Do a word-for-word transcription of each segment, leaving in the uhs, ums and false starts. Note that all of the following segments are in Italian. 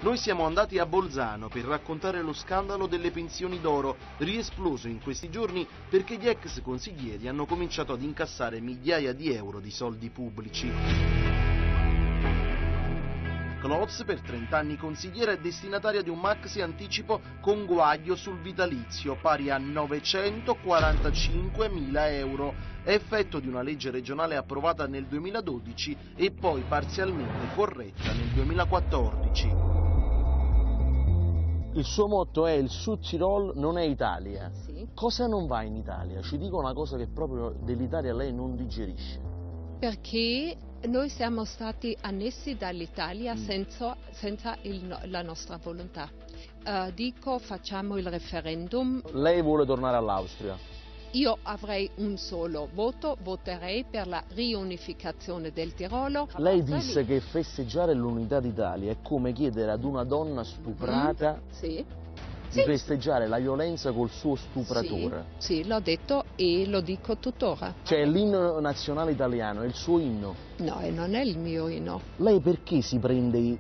Noi siamo andati a Bolzano per raccontare lo scandalo delle pensioni d'oro, riesploso in questi giorni perché gli ex consiglieri hanno cominciato ad incassare migliaia di euro di soldi pubblici. Klotz, per trenta anni consigliera, è destinataria di un maxi anticipo conguaglio sul vitalizio pari a novecentoquarantacinquemila euro, effetto di una legge regionale approvata nel duemiladodici e poi parzialmente corretta nel duemilaquattordici. Il suo motto è: il Sud Tirol non è Italia. Sì. Cosa non va in Italia? Ci dica una cosa che proprio dell'Italia lei non digerisce. Perché noi siamo stati annessi dall'Italia senza, senza il, la nostra volontà. Uh, dico, facciamo il referendum. Lei vuole tornare all'Austria? Io avrei un solo voto, voterei per la riunificazione del Tirolo. Lei disse che festeggiare l'unità d'Italia è come chiedere ad una donna stuprata mm, sì. di sì. festeggiare la violenza col suo stupratore. Sì, sì, l'ho detto e lo dico tuttora. Cioè l'inno nazionale italiano è il suo inno? No, e non è il mio inno. Lei perché si prende i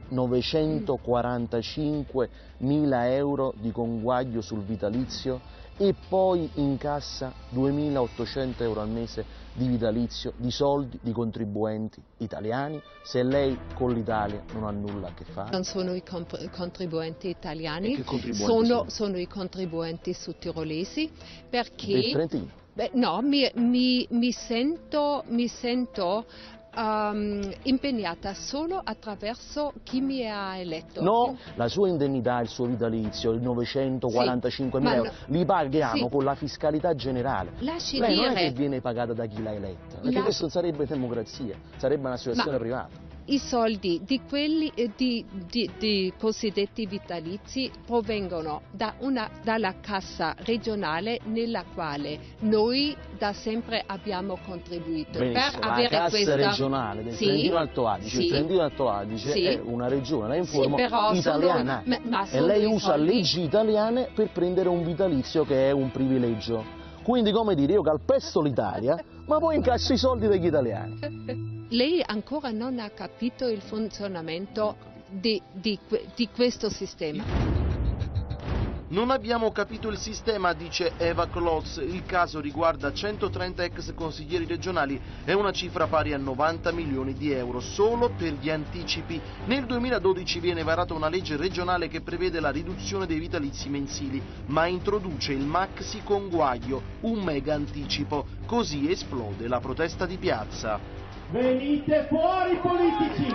novecentoquarantacinquemila euro di conguaglio sul vitalizio e poi incassa duemilaottocento euro al mese di vitalizio, di soldi di contribuenti italiani, se lei con l'Italia non ha nulla a che fare? Non sono i contribuenti italiani, che contribuenti sono, sono? sono i contribuenti sudtirolesi, perché... Del Trentino? Beh, no, mi, mi, mi sento... Mi sento Um, impegnata solo attraverso chi mi ha eletto. No, la sua indennità, il suo vitalizio, il novecentoquarantacinquemila sì, euro, no, li paghiamo sì. con la fiscalità generale. Lasci Lei dire, non è che viene pagata da chi l'ha eletta, perché la... questo sarebbe democrazia, sarebbe un'associazione privata. I soldi di quelli eh, di, di, di cosiddetti vitalizi provengono da una, dalla cassa regionale nella quale noi da sempre abbiamo contribuito. Benissimo, per la avere cassa questa... regionale del sì, Trentino Alto Adige, sì, il Trentino Alto Adige sì, è una regione, la informo, sì, però italiana sono, ma, ma e lei usa soldi... leggi italiane per prendere un vitalizio che è un privilegio. Quindi, come dire, io calpesto l'Italia, ma poi incasso i soldi degli italiani. Lei ancora non ha capito il funzionamento di, di, di questo sistema. Non abbiamo capito il sistema, dice Eva Klotz. Il caso riguarda centotrenta ex consiglieri regionali e una cifra pari a novanta milioni di euro solo per gli anticipi. Nel duemiladodici viene varata una legge regionale che prevede la riduzione dei vitalizi mensili, ma introduce il maxi conguaglio, un mega anticipo. Così esplode la protesta di piazza. Venite fuori politici!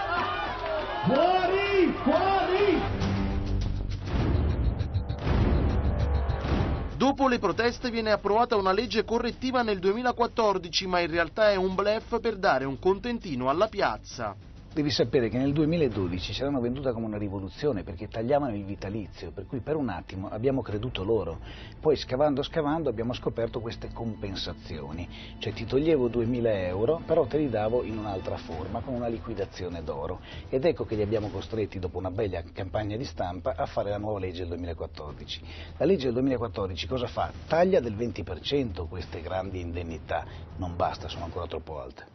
Fuori! Fuori! Dopo le proteste viene approvata una legge correttiva nel duemilaquattordici, ma in realtà è un bluff per dare un contentino alla piazza. Devi sapere che nel duemiladodici ce l'hanno venduta come una rivoluzione perché tagliavano il vitalizio, per cui per un attimo abbiamo creduto loro. Poi scavando scavando abbiamo scoperto queste compensazioni, cioè ti toglievo duemila euro però te li davo in un'altra forma, con una liquidazione d'oro. Ed ecco che li abbiamo costretti, dopo una bella campagna di stampa, a fare la nuova legge del duemilaquattordici. La legge del duemilaquattordici cosa fa? Taglia del venti per cento queste grandi indennità, non basta, sono ancora troppo alte.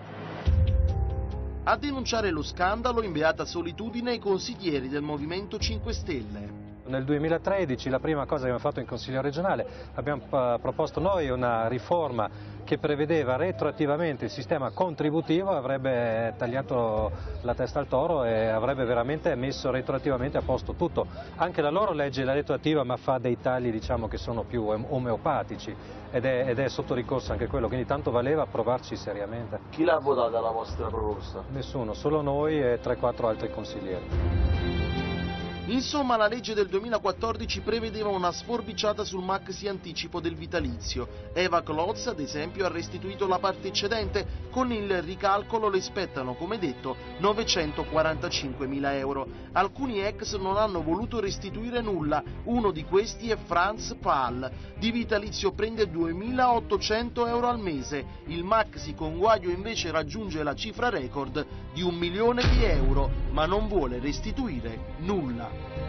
A denunciare lo scandalo in beata solitudine i consiglieri del Movimento cinque Stelle. Nel duemilatredici la prima cosa che abbiamo fatto in Consiglio regionale, abbiamo proposto noi una riforma che prevedeva retroattivamente il sistema contributivo, avrebbe tagliato la testa al toro e avrebbe veramente messo retroattivamente a posto tutto. Anche la loro legge è retroattiva ma fa dei tagli, diciamo, che sono più omeopatici ed è, ed è sotto ricorso anche quello, quindi tanto valeva provarci seriamente. Chi l'ha votata la vostra proposta? Nessuno, solo noi e tre quattro altri consiglieri. Insomma, la legge del duemilaquattordici prevedeva una sforbiciata sul maxi anticipo del vitalizio. Eva Klotz, ad esempio, ha restituito la parte eccedente. Con il ricalcolo le spettano, come detto, novecentoquarantacinquemila euro. Alcuni ex non hanno voluto restituire nulla. Uno di questi è Franz Pal. Di vitalizio prende duemilaottocento euro al mese. Il maxi conguaglio invece raggiunge la cifra record di un milione di euro, ma non vuole restituire nulla.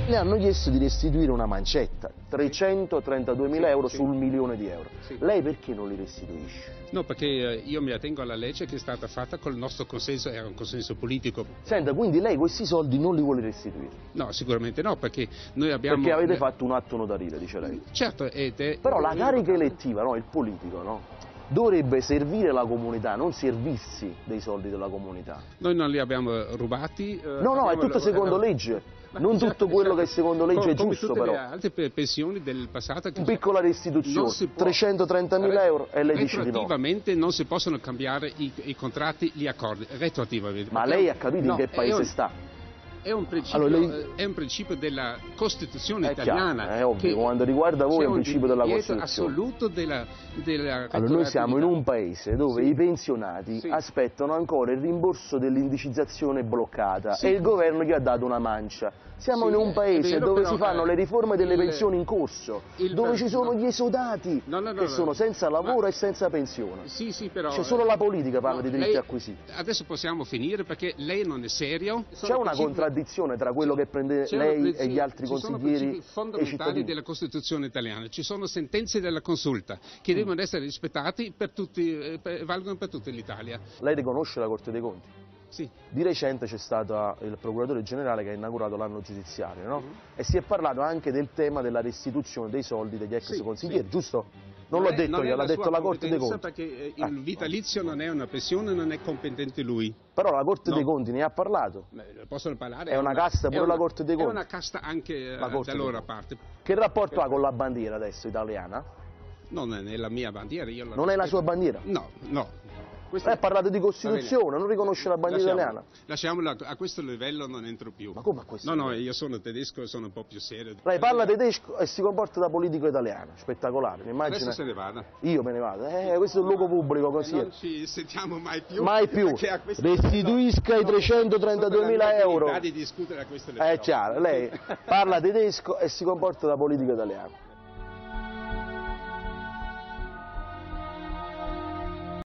Le hanno chiesto di restituire una mancetta, trecentotrentaduemila euro sì. sul milione di euro. Sì. Lei perché non li restituisce? No, perché io mi attengo alla legge che è stata fatta col nostro consenso, era un consenso politico. Senta, quindi lei questi soldi non li vuole restituire? No, sicuramente no, perché noi abbiamo... Perché avete fatto un atto notarile, dice lei. Certo, ed è... Però la carica elettiva, no, il politico, no, dovrebbe servire la comunità, non servirsi dei soldi della comunità. Noi non li abbiamo rubati. Eh, no, no, è tutto secondo legge. Non tutto quello che secondo legge è giusto, come tutte però. le altre pensioni del passato. Che piccola restituzione, trecentotrentamila euro e lei dice di no. Retroattivamente non si possono cambiare i, i contratti, gli accordi, retroattivamente. Ma lei ha capito no, in che paese un, sta? È un principio, allora lei... è un principio della Costituzione è italiana. Chiaro, è ovvio, quando riguarda voi è un principio della Costituzione. assoluto della, della Allora noi siamo in un paese dove sì. i pensionati sì. aspettano ancora il rimborso dell'indicizzazione bloccata sì. e il governo gli ha dato una mancia. Siamo sì, in un paese vero, dove però, si fanno eh, le riforme delle il, pensioni in corso, dove ci sono no. gli esodati no, no, no, che no, sono senza lavoro ma, e senza pensione. Sì, sì, però... C'è solo la politica parla no, di diritti lei, acquisiti. Adesso possiamo finire perché lei non è serio. C'è una contraddizione tra quello che prende lei e gli altri consiglieri e i fondamentali della Costituzione italiana. Ci sono sentenze della Consulta che mm. devono essere rispettati per tutti, per, valgono per tutta l'Italia. Lei riconosce la Corte dei Conti? Sì. Di recente c'è stato il procuratore generale che ha inaugurato l'anno giudiziario, no? Mm-hmm. E si è parlato anche del tema della restituzione dei soldi degli ex sì, consiglieri, sì. giusto? Non, non l'ho detto io, l'ha detto la Corte dei Conti. Perché il vitalizio non è una pensione, non è competente lui. Però la Corte no. dei Conti ne ha parlato. Beh, possono parlare. È, è una, una casta pure una, la Corte dei Conti. È una casta anche da loro parte. Che rapporto ha con la bandiera adesso italiana? Non è la mia bandiera. Io non è la sua bandiera? No, no. Questo... Lei ha parlato di Costituzione, non riconosce la bandiera Lasciamo, italiana? Lasciamola, a questo livello non entro più. Ma come a questo No, livello? no, io sono tedesco e sono un po' più serio. Lei parla tedesco e si comporta da politico italiano, spettacolare, mi immagino. Adesso se ne vada. Io me ne vado, eh, questo è un luogo pubblico così. Non ci sentiamo mai più. Mai più. Restituisca i trecentotrentaduemila euro. Di discutere a questo livello. È chiaro, lei parla tedesco e si comporta da politico italiano.